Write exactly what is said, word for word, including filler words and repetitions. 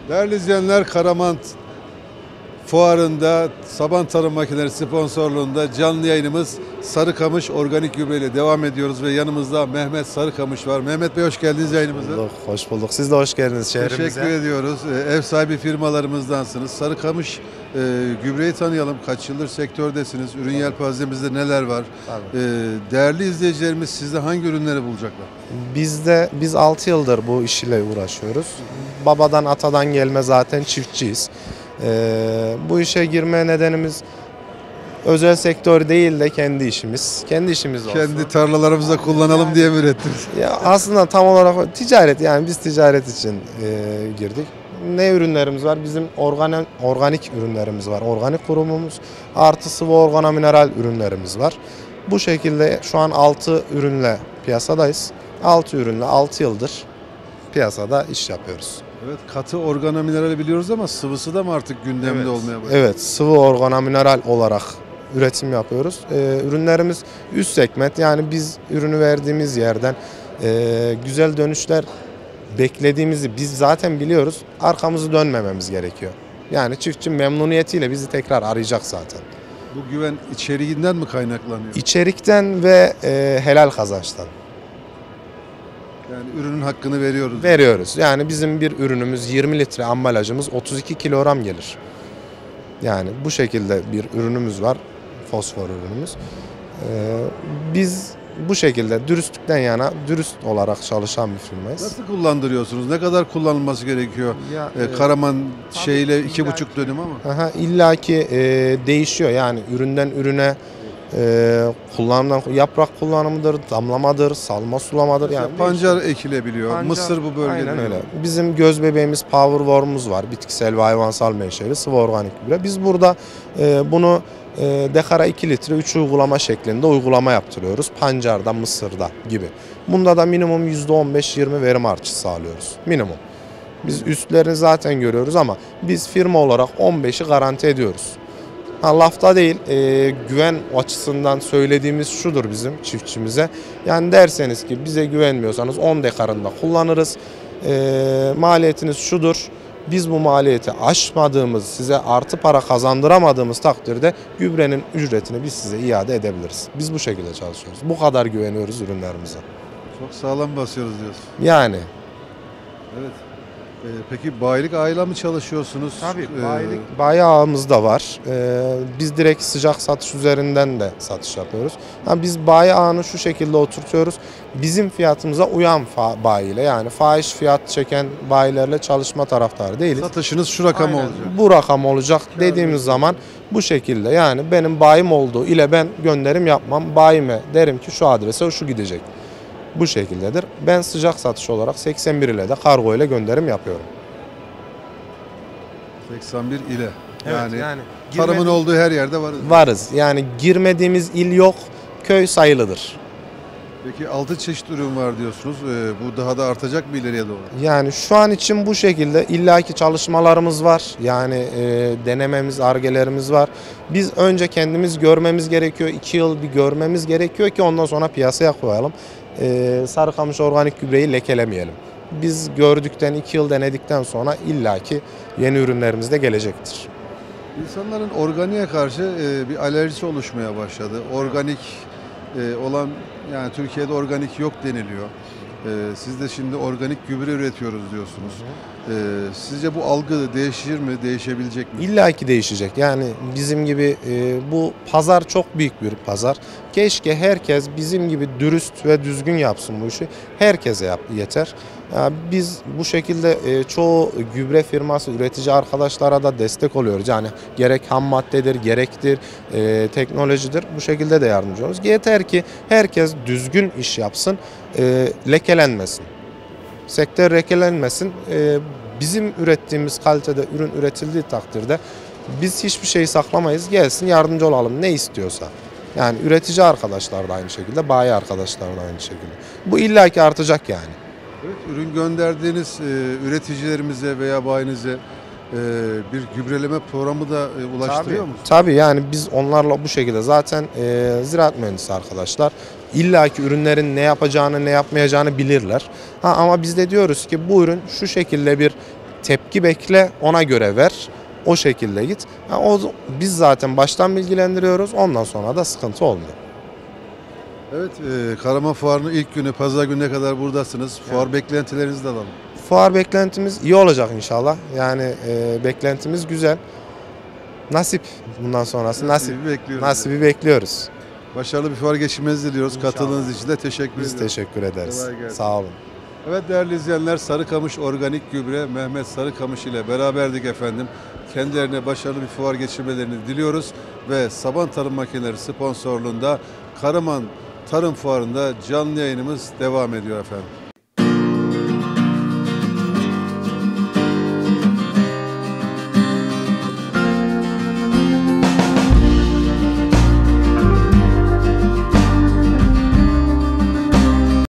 Değerli izleyenler, Karaman Fuarı'nda Saban Tarım Makineleri sponsorluğunda canlı yayınımız Sarıkamış Organik Gübre ile devam ediyoruz ve yanımızda Mehmet Sarıkamış var. Mehmet Bey, hoş geldiniz yayınımıza. Bulduk, hoş bulduk. Siz de hoş geldiniz şehrimize. Teşekkür ediyoruz. Ee, Ev sahibi firmalarımızdansınız. Sarıkamış e, Gübreyi tanıyalım. Kaç yıldır sektördesiniz? Ürün yelpazemizde neler var? Tabii. Ee, değerli izleyicilerimiz sizde hangi ürünleri bulacaklar? Bizde biz altı yıldır bu iş ile uğraşıyoruz. Babadan atadan gelme zaten çiftçiyiz. Ee, bu işe girme nedenimiz özel sektör değil de kendi işimiz. Kendi işimiz olsun. Kendi tarlalarımızda kullanalım diye mi ürettiniz? Ya aslında tam olarak ticaret, yani biz ticaret için e, girdik. Ne ürünlerimiz var? Bizim organik, organik ürünlerimiz var. Organik kurumumuz artı sıvı organomineral ürünlerimiz var. Bu şekilde şu an altı ürünle piyasadayız. altı ürünle altı yıldır piyasada iş yapıyoruz. Evet, katı organominerali biliyoruz ama sıvısı da mı artık gündemde Evet. olmaya başladı? Evet, sıvı organomineral olarak üretim yapıyoruz. Ee, ürünlerimiz üst segment, yani biz ürünü verdiğimiz yerden e, güzel dönüşler beklediğimizi biz zaten biliyoruz. Arkamızı dönmememiz gerekiyor. Yani çiftçi memnuniyetiyle bizi tekrar arayacak zaten. Bu güven içeriğinden mi kaynaklanıyor? İçerikten ve e, helal kazançtan Yani ürünün hakkını veriyoruz. veriyoruz. Yani bizim bir ürünümüz yirmi litre ambalajımız otuz iki kilogram gelir. Yani bu şekilde bir ürünümüz var. Fosfor ürünümüz. Ee, biz bu şekilde dürüstlükten yana dürüst olarak çalışan bir firmayız. Nasıl kullandırıyorsunuz? Ne kadar kullanılması gerekiyor? Ya, Ee, e, Karaman şeyle tabii, iki buçuk illaki. dönüm ama. Aha, illaki e, değişiyor, yani üründen ürüne e, kullanımdan yaprak kullanımıdır, damlamadır, salma sulamadır. Yani Yani pancar ekilebiliyor. Pancar, Mısır bu bölgede. aynen öyle. Bizim göz bebeğimiz Power Worm'umuz var. Bitkisel ve hayvansal menşeli sıvı organik gübre. Biz burada e, bunu e, dekara iki litre üç uygulama şeklinde uygulama yaptırıyoruz. Pancarda, mısırda gibi. Bunda da minimum yüzde on beş yirmi verim artışı sağlıyoruz. Minimum. Biz üstlerini zaten görüyoruz ama biz firma olarak on beşi garanti ediyoruz. Ha, lafta değil, e, güven açısından söylediğimiz şudur bizim çiftçimize. Yani derseniz ki bize güvenmiyorsanız on dekarında kullanırız. E, maliyetiniz şudur. Biz bu maliyeti aşmadığımız, size artı para kazandıramadığımız takdirde gübrenin ücretini biz size iade edebiliriz. Biz bu şekilde çalışıyoruz. Bu kadar güveniyoruz ürünlerimize. Çok sağlam basıyoruz diyorsun. Yani. Evet. Ee, peki bayilik ağıyla mı çalışıyorsunuz? Tabii Ee, bayilik, bayi ağımız da var. Ee, biz direkt sıcak satış üzerinden de satış yapıyoruz. Ha, biz bayi ağını şu şekilde oturtuyoruz. Bizim fiyatımıza uyan fa- bayiyle, yani fahiş fiyat çeken bayilerle çalışma taraftarı değiliz. Satışınız şu rakam Aynen. olacak. Bu rakam olacak dediğimiz zaman bu şekilde, yani benim bayim olduğu ile ben gönderim yapmam. Bayime derim ki şu adrese şu gidecek. Bu şekildedir. Ben sıcak satış olarak seksen bir ile de kargo ile gönderim yapıyorum. seksen bir ile. Yani, yani tarımın girmedi- olduğu her yerde varız. varız. Yani girmediğimiz il yok, köy sayılıdır. Peki altı çeşit ürün var diyorsunuz. Ee, bu daha da artacak mı ileriye doğru? Yani şu an için bu şekilde illaki çalışmalarımız var. Yani e, denememiz, argelerimiz var. Biz önce kendimiz görmemiz gerekiyor. iki yıl bir görmemiz gerekiyor ki ondan sonra piyasaya koyalım. E, Sarıkamış organik gübreyi lekelemeyelim. Biz gördükten, iki yıl denedikten sonra illaki yeni ürünlerimiz de gelecektir. İnsanların organiğe karşı e, bir alerjisi oluşmaya başladı. Organik e, olan, yani Türkiye'de organik yok deniliyor. E, siz de şimdi organik gübre üretiyoruz diyorsunuz. E, sizce bu algı değişir mi, değişebilecek mi? İlla ki değişecek. Yani bizim gibi e, bu pazar çok büyük bir pazar. Keşke herkes bizim gibi dürüst ve düzgün yapsın bu işi. Herkese yap, yeter. Yani biz bu şekilde e, çoğu gübre firması, üretici arkadaşlara da destek oluyoruz. Yani gerek ham maddedir, gerektir, e, teknolojidir. Bu şekilde de yardımcı oluyoruz. Yeter ki herkes düzgün iş yapsın, e, lekelenmesin. Sektör lekelenmesin. E, bizim ürettiğimiz kalitede ürün üretildiği takdirde biz hiçbir şeyi saklamayız. Gelsin yardımcı olalım ne istiyorsa. Yani üretici arkadaşlar da aynı şekilde, bayi arkadaşlar da aynı şekilde. Bu illaki artacak yani. Evet, ürün gönderdiğiniz e, üreticilerimize veya bayinize e, bir gübreleme programı da e, ulaştırıyor Tabii, musunuz? tabii yani biz onlarla bu şekilde zaten e, ziraat mühendisi arkadaşlar illaki ürünlerin ne yapacağını ne yapmayacağını bilirler. Ha, ama biz de diyoruz ki bu ürün şu şekilde bir tepki bekle, ona göre ver. O şekilde git. Yani o, biz zaten baştan bilgilendiriyoruz. Ondan sonra da sıkıntı olmuyor. Evet, e, Karaman Fuarı'nın ilk günü, pazar gününe kadar buradasınız. Fuar beklentilerinizi de alalım. Fuar beklentimiz iyi olacak inşallah. Yani e, beklentimiz güzel. Nasip bundan sonrası nasip. Nasibi bekliyoruz. Nasibi bekliyoruz. Başarılı bir fuar geçirmenizi diliyoruz. İnşallah. Katıldığınız için de teşekkür Biz ediyoruz. teşekkür ederiz. Kolay gelsin. Sağ olun. Evet değerli izleyenler, Sarıkamış Organik Gübre Mehmet Sarıkamış ile beraberdik efendim. Kendilerine başarılı bir fuar geçirmelerini diliyoruz ve Saban Tarım Makineleri sponsorluğunda Karaman Tarım Fuarı'nda canlı yayınımız devam ediyor efendim.